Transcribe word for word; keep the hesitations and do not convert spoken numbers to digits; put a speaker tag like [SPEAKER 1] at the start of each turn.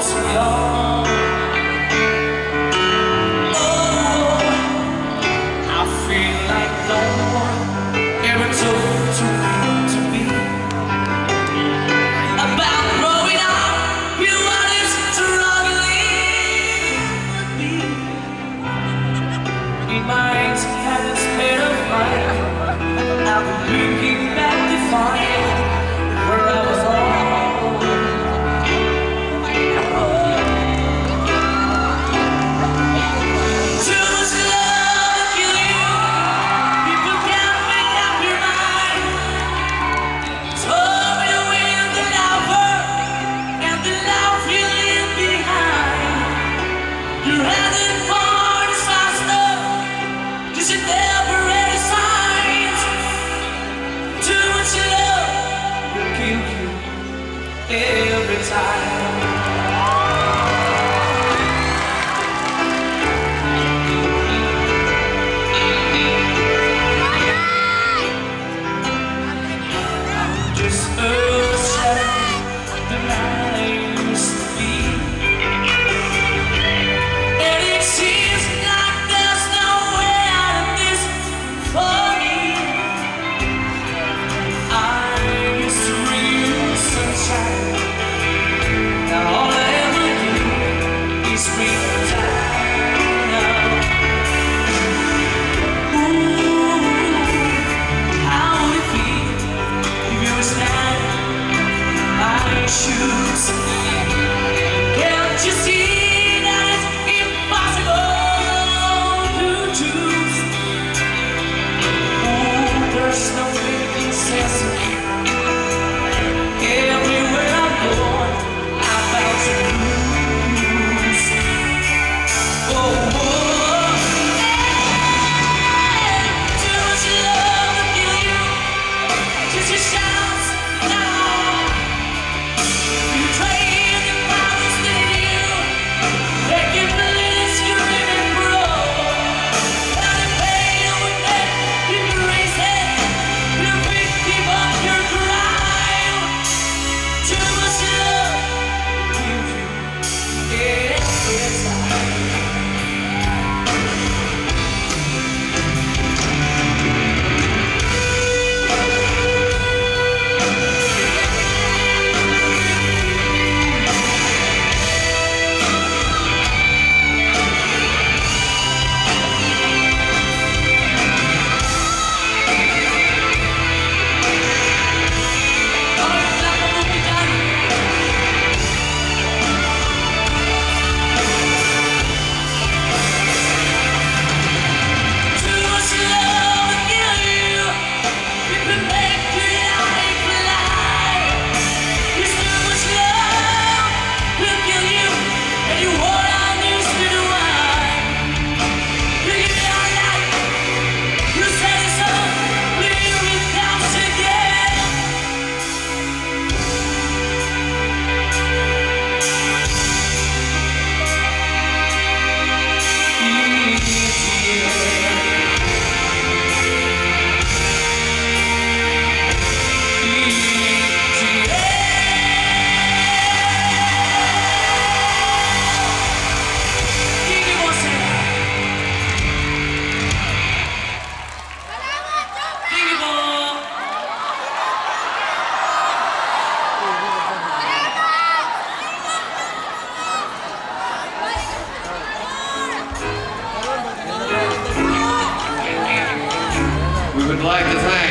[SPEAKER 1] too young. Oh, I feel like no one ever told to me to be about growing up with what is struggling with me. In my eyes, had this head of mine. I've been looking back to find where I was all. Too much love to kill you. People can't make up your mind. Told me to win the lover and the love you leave behind. You're headed for disaster. You should never raise signs. Too much love will kill you every time. Just a shadow that I used to be, and it seems like there's no way out of this for me. I used to bring you sunshine. Now all I ever do is bring you down. Ooh, how would it feel if you were standing in my shoes? Can't you see that it's impossible to choose? Ooh, there's no making sense of it. Everywhere I go, I'm about to lose. Oh, oh, hey, too much love to kill you. Just your shouts now. You trade the promise to you. They can believe screaming bro. And the pain with that you can raise it. You pick him up your crime. Too much love will kill you every time. Too much love will kill you. It will make you out and fly. It's too much love will kill you, and you won't understand why. You give me all night. You say it's so clear without again.
[SPEAKER 2] We would like to thank